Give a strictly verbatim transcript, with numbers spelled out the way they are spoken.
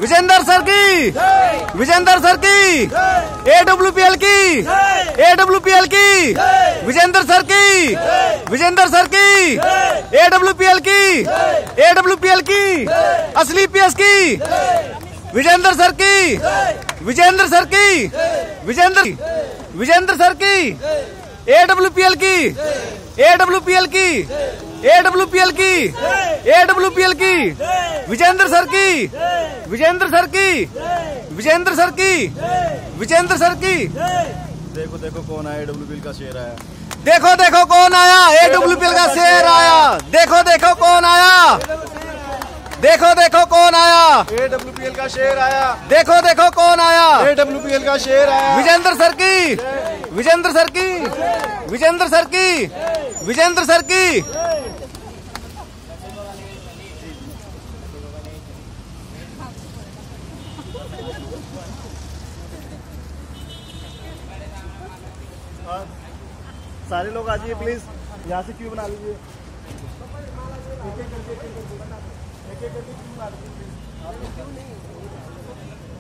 Vijendra sir की, Vijendra sir की, AWPL की, एडब्ल्यूपीएल की, विजेंद्र सर की, विजेंद्र सर की, एडब्ल्यूपीएल की, एडब्ल्यूपीएल की, असली पीएस की, विजेंद्र सर की, विजेंद्र सर की, विजेंद्र विजेंद्र सर की, एडब्ल्यूपीएल की, एडब्ल्यूपीएल की, एडब्ल्यूपीएल की, एडब्ल्यूपीएल की, विजेंद्र सर की, विजेंद्र सर की, विजेंद्र सर की, विजेंद्र सर की। देखो देखो कौन आया, एडब्ल्यूपीएल का शेर आया। देखो देखो कौन आया, एडब्ल्यूपीएल का शेर आया। देखो देखो कौन आया, देखो देखो कौन आया, एडब्ल्यूपीएल का शेर आया। देखो देखो कौन आया, एडब्ल्यूपीएल का शेर आया। विजेंद्र सर की, विजेंद्र सर की, विजेंद्र सर की, विजेंद्र सर की। सारे लोग आ जाइए प्लीज, यहाँ से क्यों बना लीजिए। एक एक करके एक एक करके एक एक करके क्यों बना लीजिए।